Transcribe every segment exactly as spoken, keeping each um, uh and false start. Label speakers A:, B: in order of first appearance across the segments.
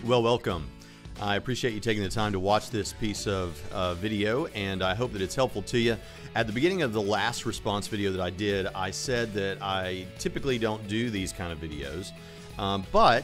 A: Well, welcome. I appreciate you taking the time to watch this piece of uh, video, and I hope that it's helpful to you. At the beginning of the last response video that I did, I said that I typically don't do these kind of videos, um, but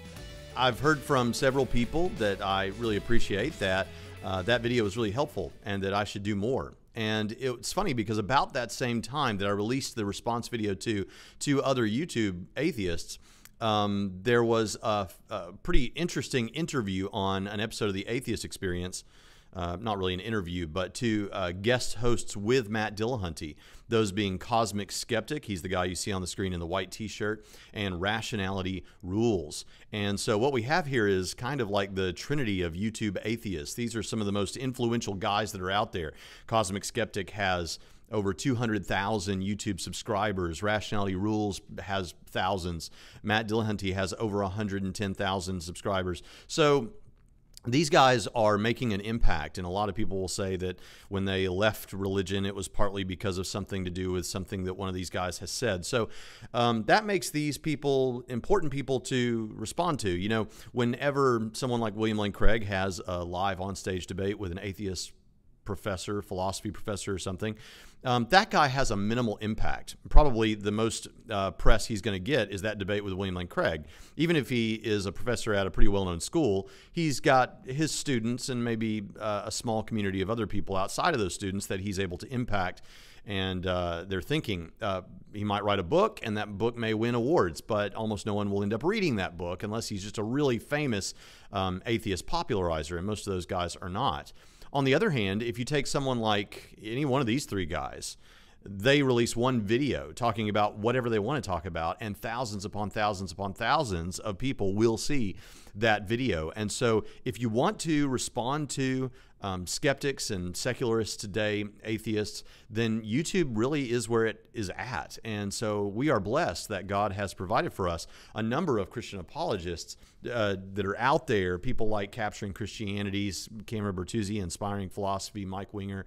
A: I've heard from several people that I really appreciate that uh, that video was really helpful and that I should do more. And it's funny because about that same time that I released the response video to to other YouTube atheists, um, there was a, a pretty interesting interview on an episode of the Atheist Experience. Uh, not really an interview, but two uh, guest hosts with Matt Dillahunty, those being Cosmic Skeptic, he's the guy you see on the screen in the white t-shirt, and Rationality Rules. And so what we have here is kind of like the trinity of YouTube atheists. These are some of the most influential guys that are out there. Cosmic Skeptic has over two hundred thousand YouTube subscribers. Rationality Rules has thousands. Matt Dillahunty has over one hundred ten thousand subscribers. So these guys are making an impact, and a lot of people will say that when they left religion, it was partly because of something to do with something that one of these guys has said. So um, that makes these people important people to respond to. You know, whenever someone like William Lane Craig has a live onstage debate with an atheist professor, philosophy professor or something, um, that guy has a minimal impact. Probably the most uh, press he's going to get is that debate with William Lane Craig. Even if he is a professor at a pretty well-known school, he's got his students and maybe uh, a small community of other people outside of those students that he's able to impact and uh, their thinking. Uh, he might write a book, and that book may win awards, but almost no one will end up reading that book unless he's just a really famous um, atheist popularizer, and most of those guys are not. On the other hand, if you take someone like any one of these three guys, they release one video talking about whatever they want to talk about, and thousands upon thousands upon thousands of people will see that video. And so if you want to respond to um, skeptics and secularists today, atheists, then YouTube really is where it is at. And so we are blessed that God has provided for us a number of Christian apologists uh, that are out there, people like Capturing Christianity's Cameron Bertuzzi, Inspiring Philosophy, Mike Winger,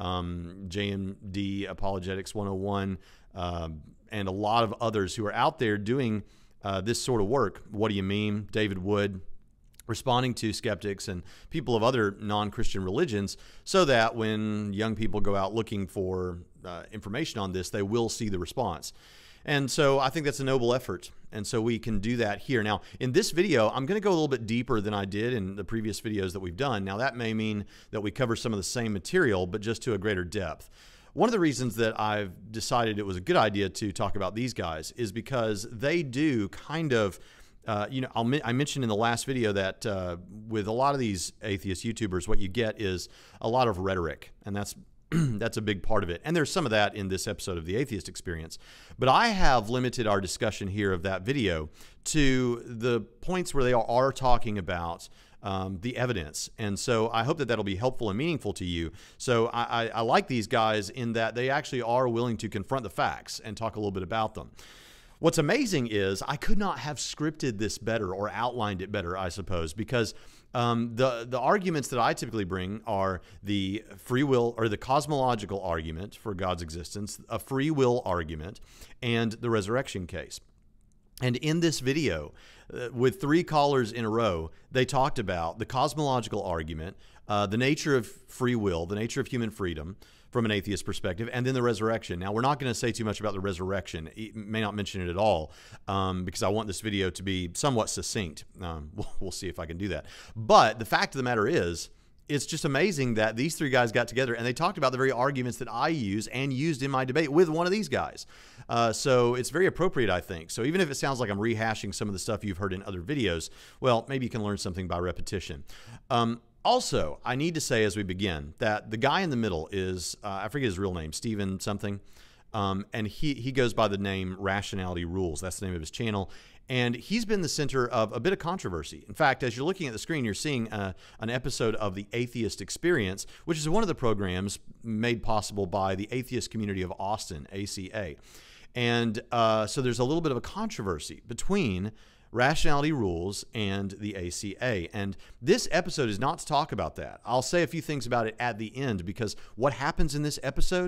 A: um, J M D Apologetics one oh one, um, and a lot of others who are out there doing uh, this sort of work. What do you mean? David Wood, responding to skeptics and people of other non-Christian religions, so that when young people go out looking for uh, information on this, they will see the response. And so I think that's a noble effort. And so we can do that here. Now, in this video, I'm going to go a little bit deeper than I did in the previous videos that we've done. Now, that may mean that we cover some of the same material, but just to a greater depth. One of the reasons that I've decided it was a good idea to talk about these guys is because they do kind of Uh, you know, I'll, I mentioned in the last video that uh, with a lot of these atheist YouTubers, what you get is a lot of rhetoric, and that's that's a big part of it. And there's some of that in this episode of the Atheist Experience. But I have limited our discussion here of that video to the points where they are, are talking about um, the evidence. And so I hope that that'll be helpful and meaningful to you. So I, I, I like these guys in that they actually are willing to confront the facts and talk a little bit about them. What's amazing is I could not have scripted this better or outlined it better, I suppose, because um, the, the arguments that I typically bring are the free will or the cosmological argument for God's existence, a free will argument, and the resurrection case. And in this video, uh, with three callers in a row, they talked about the cosmological argument, uh, the nature of free will, the nature of human freedom, from an atheist perspective, and then the resurrection. Now, we're not going to say too much about the resurrection. It may not mention it at all um, because I want this video to be somewhat succinct. Um, we'll, we'll see if I can do that. But the fact of the matter is, it's just amazing that these three guys got together and they talked about the very arguments that I use and used in my debate with one of these guys. Uh, so it's very appropriate, I think. So even if it sounds like I'm rehashing some of the stuff you've heard in other videos, well, maybe you can learn something by repetition. Um, Also, I need to say as we begin that the guy in the middle is, uh, I forget his real name, Stephen something, um, and he, he goes by the name Rationality Rules. That's the name of his channel, and he's been the center of a bit of controversy. In fact, as you're looking at the screen, you're seeing uh, an episode of the Atheist Experience, which is one of the programs made possible by the Atheist Community of Austin, A C A. And uh, so there's a little bit of a controversy between Rationality Rules and the A C A. And this episode is not to talk about that. I'll say a few things about it at the end because what happens in this episode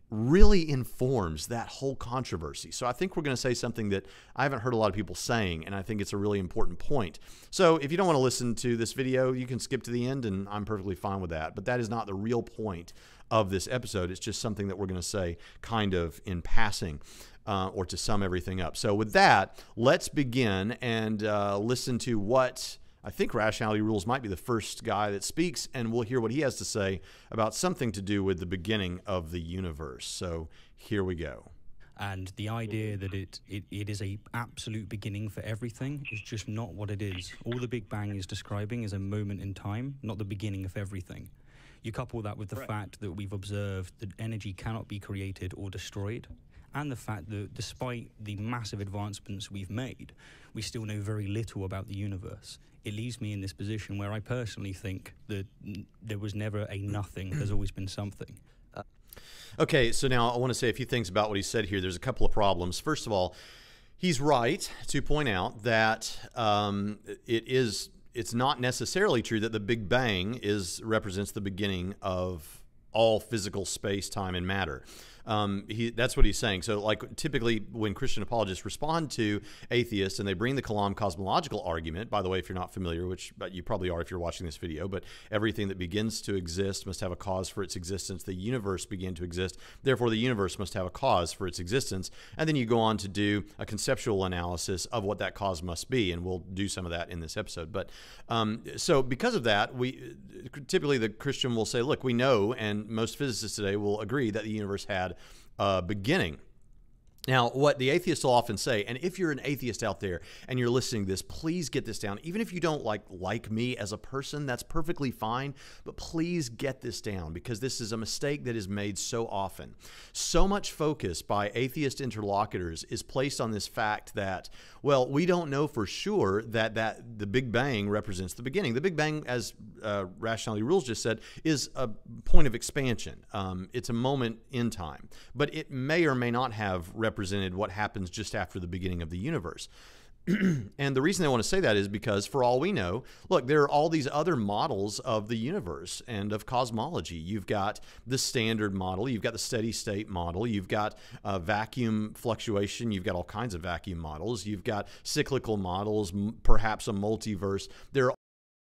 A: really informs that whole controversy. So I think we're going to say something that I haven't heard a lot of people saying, and I think it's a really important point. So if you don't want to listen to this video, you can skip to the end, and I'm perfectly fine with that. But that is not the real point of this episode. It's just something that we're going to say kind of in passing. Uh, or to sum everything up. So with that, let's begin and uh, listen to what I think Rationality Rules might be the first guy that speaks, and we'll hear what he has to say about something to do with the beginning of the universe. So here we go.
B: And the idea that it, it, it is a absolute beginning for everything is just not what it is. All the Big Bang is describing is a moment in time, not the beginning of everything. You couple that with the right. fact that we've observed that energy cannot be created or destroyed, and the fact that despite the massive advancements we've made, we still know very little about the universe. It leaves me in this position where I personally think that there was never a nothing, there's always been something.
A: Okay, so now I want to say a few things about what he said here. There's a couple of problems. First of all, he's right to point out that um, it is, it's not necessarily true that the Big Bang is represents the beginning of all physical space, time, and matter. Um, he, that's what he's saying. So like typically when Christian apologists respond to atheists and they bring the Kalam cosmological argument, by the way, if you're not familiar, which but you probably are if you're watching this video, but everything that begins to exist must have a cause for its existence. The universe began to exist. Therefore, the universe must have a cause for its existence. And then you go on to do a conceptual analysis of what that cause must be. And we'll do some of that in this episode. But um, so because of that, we typically the Christian will say, look, we know, and most physicists today will agree that the universe had Uh, beginning. Now, what the atheists will often say, and if you're an atheist out there and you're listening to this, please get this down. Even if you don't like like me as a person, that's perfectly fine, but please get this down because this is a mistake that is made so often. So much focus by atheist interlocutors is placed on this fact that, well, we don't know for sure that, that the Big Bang represents the beginning. The Big Bang, as uh, Rationality Rules just said, is a point of expansion. Um, it's a moment in time, but it may or may not have represented what happens just after the beginning of the universe. And the reason I want to say that is because for all we know, look, there are all these other models of the universe and of cosmology. You've got the standard model, you've got the steady state model, you've got uh, vacuum fluctuation, you've got all kinds of vacuum models, you've got cyclical models, m perhaps a multiverse. There are